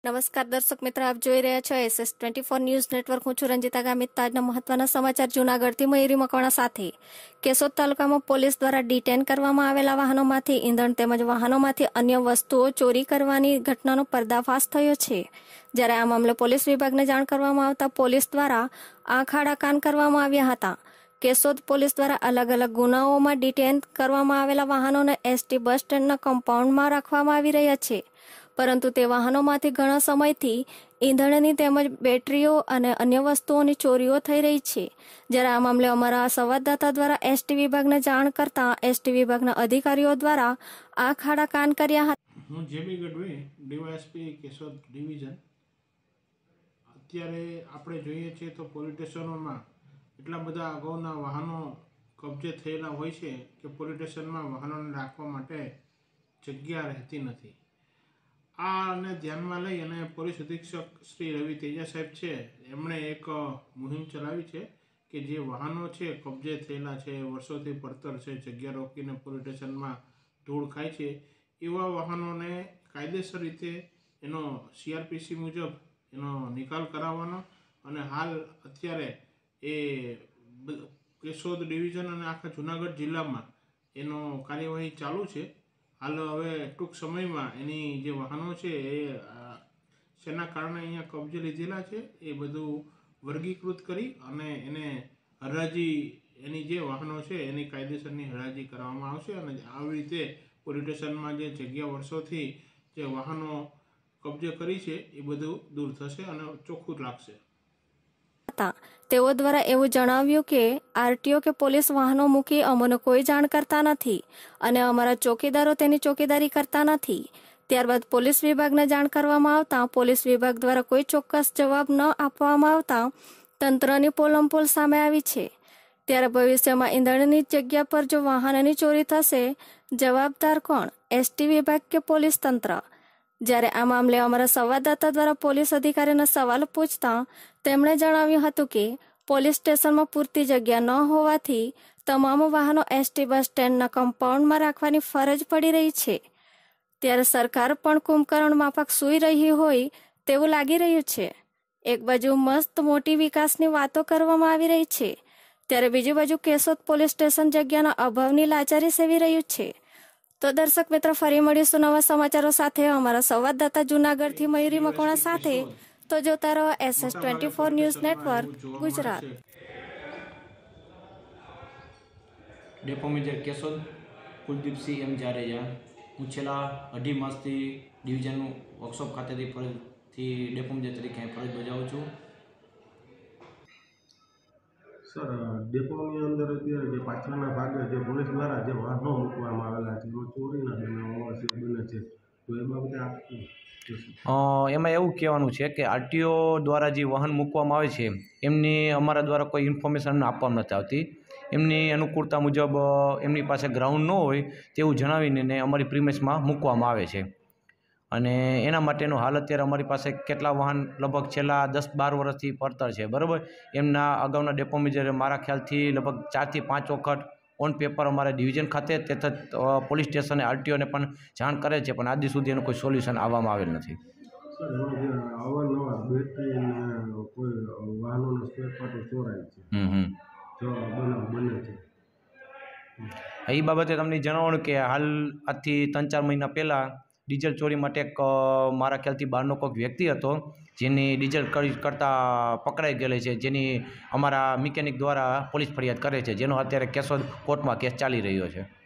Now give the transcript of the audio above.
નમસ્કાર દર્શક મિત્રો, આપ જોઈ રહ્યા છો SS24 ન્યૂઝ નેટવર્ક। હું છું રંજીતા ગામિત। તાજના મહત્વના સમાચાર જૂનાગઢથી મયુરી મકવાણા સાથે। કેશોદ તાલુકામાં પોલીસ દ્વારા ડિટેન કરવામાં આવેલા વાહનોમાંથી ઈંધણ તેમજ વાહનોમાંથી અન્ય વસ્તુઓ ચોરી કરવાની ઘટનાનો પર્દાફાશ થયો છે। જ્યારે આ મામલે પોલીસ વિભાગને જાણ કરવામાં આવતા પોલીસ દ્વારા આંખ આડા કાન કરવામાં આવ્યા હતા। કેશોદ પોલીસ દ્વારા અલગ અલગ ગુનાઓમાં ડિટેન કરવામાં આવેલા વાહનોને એસટી બસ સ્ટેન્ડના કમ્પાઉન્ડમાં રાખવામાં આવી રહ્યા છે, પરંતુ તે વાહનોમાંથી ઘણા સમયથી ઈંધણની તેમજ બેટરીઓ અને અન્ય વસ્તુઓની ચોરીઓ થઈ રહી છે। જ્યારે આ મામલે અમારા સંવાદદાતા દ્વારા એસટી વિભાગને જાણ કરતા એસટી વિભાગના અધિકારીઓ દ્વારા આંખ આડા કાન કર્યા હતા। હું JB Gadhvi, DYSP Keshod division. અત્યારે આપણે જોઈએ છીએ તો પોલીસ સ્ટેશનોમાં એટલા બધા અગાઉના વાહનો કબજે થયેલા હોય છે કે પોલીસ સ્ટેશનમાં વાહનોને રાખવા માટે જગ્યા રહેતી નથી। આને ધ્યાનમાં લઈ અને પોલીસ અધિક્ષક શ્રી રવિ તેજા સાહેબ છે, એમણે એક મુહિમ ચલાવી છે કે જે વાહનો છે કબજે થયેલા છે, વર્ષોથી પડતર છે, જગ્યા રોકીને પોલીસ સ્ટેશનમાં ધૂળ ખાય છે, એવા વાહનોને કાયદેસર રીતે એનો CRPC મુજબ એનો નિકાલ કરાવવાનો અને હાલ અત્યારે એ કેશોદ ડિવિઝન અને આખા જૂનાગઢ જિલ્લામાં એનો કાર્યવાહી ચાલુ છે। હાલ હવે ટૂંક સમયમાં એની જે વાહનો છે એ શેના કારણે અહીંયા કબજે લીધેલા છે એ બધું વર્ગીકૃત કરી અને એને હરાજી એની જે વાહનો છે એની કાયદેસરની હરાજી કરવામાં આવશે અને આવી રીતે પોલીસ સ્ટેશનમાં જે જગ્યા વર્ષોથી જે વાહનો કબજે કરી છે એ બધું દૂર થશે અને ચોખ્ખું લાગશે। તેઓ દ્વારા એવું જણાવ્યું કે આરટીઓ કે પોલીસ વાહનો મૂકી અમને કોઈ જાણ કરતા નથી અને અમારા ચોકીદારો તેની ચોકીદારી કરતા નથી। ત્યારબાદ પોલીસ વિભાગને જાણ કરવામાં આવતા પોલીસ વિભાગ દ્વારા કોઈ ચોક્કસ જવાબ ન આપવામાં આવતા તંત્રની પોલમપોલ સામે આવી છે। ત્યારે ભવિષ્યમાં ઈંધણની જગ્યા પર જો વાહનની ચોરી થશે, જવાબદાર કોણ, એસટી વિભાગ કે પોલીસ તંત્ર? જ્યારે આ મામલે અમારા સંવાદદાતા દ્વારા પોલીસ અધિકારીના સવાલ પૂછતા તેમણે જણાવ્યું હતું કે પોલીસ સ્ટેશનમાં પૂરતી જગ્યા ન હોવાથી તમામ વાહનો એસટી બસ સ્ટેન્ડના કમ્પાઉન્ડમાં રાખવાની ફરજ પડી રહી છે। ત્યારે સરકાર પણ કુંભકર્ણ માફક સૂઈ રહી હોય તેવું લાગી રહ્યું છે। એક બાજુ મસ્ત મોટી વિકાસની વાતો કરવામાં આવી રહી છે, ત્યારે બીજી બાજુ કેશોદ પોલીસ સ્ટેશન જગ્યાના અભાવની લાચારી સેવી રહ્યું છે। તો દર્શક મિત્રો, ફરી મળીશું નવા સમાચારો સાથે અમારા સંવાદદાતા જૂનાગઢથી મયુરી મકવાણા સાથે। તો જોતા રહો SS24 news network Gujarat. Depot manager Keshod Kuldeepsinh M Jadeja. હું છેલ્લા 2.5 માસથી ડિવિઝનનું વર્કશોપ ખાતેથી ડેપો મેનેજર તરીકે ફરજ બજાવું છું। સર, ડેપોની અંદર અત્યારે જે પાછળના ભાગે જે પોલીસ દ્વારા જે વાહનો મૂકવામાં આવેલા છે એમાં ચોરીના બનાવો બને છે, તો એ બાબતે આપ એમાં એવું કહેવાનું છે કે આરટીઓ દ્વારા જે વાહન મૂકવામાં આવે છે એમની અમારા દ્વારા કોઈ ઇન્ફોર્મેશન આપવામાં નથી આવતી। એમની અનુકૂળતા મુજબ એમની પાસે ગ્રાઉન્ડ ન હોય તેવું જણાવીને અમારી પ્રીમેસમાં મૂકવામાં આવે છે અને એના માટેનું હાલ અત્યારે અમારી પાસે કેટલા વાહન લગભગ છેલ્લા 10-12 વર્ષથી પડતર છે, બરાબર। એમના અગાઉના ડેપો મેનેજરે મારા ખ્યાલથી લગભગ 4 થી 5 વખત ઓન પેપર અમારા ડિવિઝન ખાતે તથા પોલીસ સ્ટેશને આરટીઓને પણ જાણ કરે છે, પણ આજ સુધી એનું કોઈ સોલ્યુશન આવવામાં આવેલ નથી। સર, અવારનવાર બેટરી અને કોઈ વાહનોના સ્પેર પાર્ટો ચોરાય છે, જો બનાવ બને છે એ બાબતે તમને જણાવવાનું કે હાલ આજથી 3-4 મહિના પહેલાં ડીઝલ ચોરી માટે એક મારા ખ્યાલથી બહારનો કોઈક વ્યક્તિ હતો જેની ડીઝલ કરતા પકડાઈ ગયેલી છે, જેની અમારા મિકેનિક દ્વારા પોલીસ ફરિયાદ કરે છે, જેનો અત્યારે કેશોદ કોર્ટમાં કેસ ચાલી રહ્યો છે।